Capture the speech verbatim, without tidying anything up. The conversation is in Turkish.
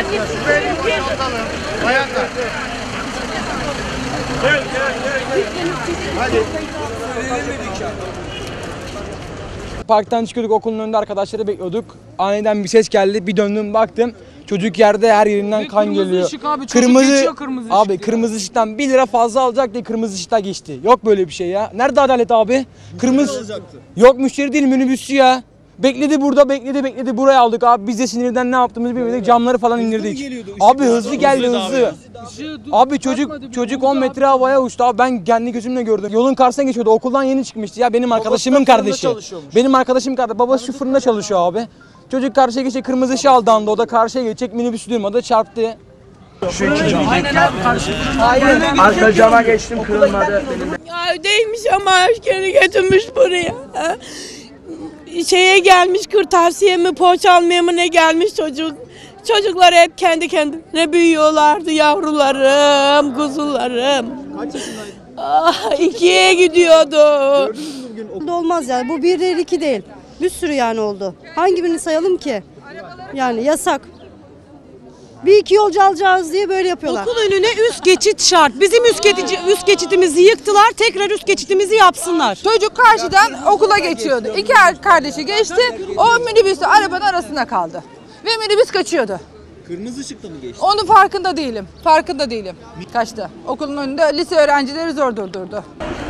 Bayanlar. Gel gel gel. Hadi. Parktan çıkıyorduk, okulun önünde arkadaşları bekliyorduk. Aniden bir ses geldi. Bir döndüm baktım. Çocuk yerde, her yerinden kan kırmızı geliyor. Işık abi, kırmızı geçiyor kırmızı abi ışık kırmızı ışıktan bir lira fazla alacak diye kırmızı ışıkta geçti. Yok böyle bir şey ya. Nerede adalet abi? Kırmızı. Yok müşteri değil, minibüsçü ya. Bekledi burada, bekledi bekledi buraya aldık abi. Biz de sinirden ne yaptığımızı bilmedik. Camları falan indirdik. Abi hızlı geldi hızlı. Abi çocuk çocuk on metre havaya uçtu abi, ben kendi gözümle gördüm. Yolun karşısına geçiyordu, okuldan yeni çıkmıştı ya, benim arkadaşımın kardeşi. Benim arkadaşım kardeşi, babası şu fırında çalışıyor abi. Çocuk karşıya geçecek, kırmızı ışığı aldı anda, o da karşıya geçecek, minibüsü durmadı, çarptı. Şu iki cam. Aynen abi, karşı. Aynen. Arka cama geçtim, kırılmadı. Ya değilmiş ama aşkını götürmüş buraya. Şeye gelmiş, kırtasiye mi, poğaça almaya mı ne gelmiş çocuk. Çocuklar hep kendi kendine büyüyorlardı, yavrularım, kuzularım. Kaç yaşındaydın? Ah, ikiye gidiyordu. Gördünüz mü bugün okul? Olmaz yani, bu bir değil iki değil. Bir sürü yani oldu. Hangi birini sayalım ki? Yani yasak. Bir iki yolcu alacağız diye böyle yapıyorlar. Okul önüne üst geçit şart. Bizim üst, geçit, üst geçitimizi yıktılar. Tekrar üst geçitimizi yapsınlar. Çocuk karşıdan okula geçiyordu. İki kardeşi geçti. O minibüsle arabanın arasında kaldı. Ve minibüs kaçıyordu. Kırmızı ışıkta mı geçti? Onun farkında değilim. Farkında değilim. Kaçtı. Okulun önünde lise öğrencileri zor durdurdu.